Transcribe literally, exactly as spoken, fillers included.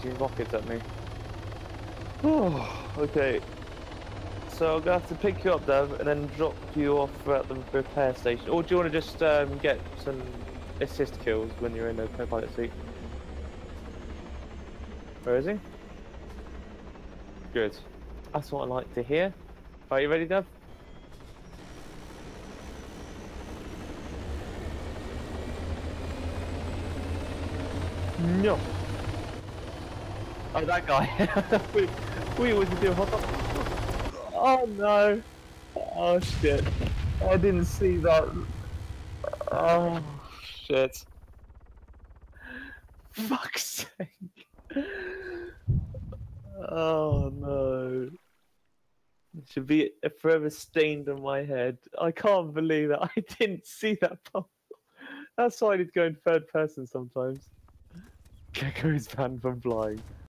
shooting rockets at me. Oh, okay. So I'm gonna have to pick you up, Dev, and then drop you off at the repair station. Or do you want to just um, get some assist kills when you're in the co-pilot seat? Where is he? Good. That's what I like to hear. Are you ready, Dev? No. Oh, that guy. we, we was doing hot dog. Oh no. Oh shit. I didn't see that. Oh shit. Fuck's sake. Oh no. It should be forever stained on my head. I can't believe that I didn't see that pump. That's why I need to go in third person sometimes. Gecko is banned from flying.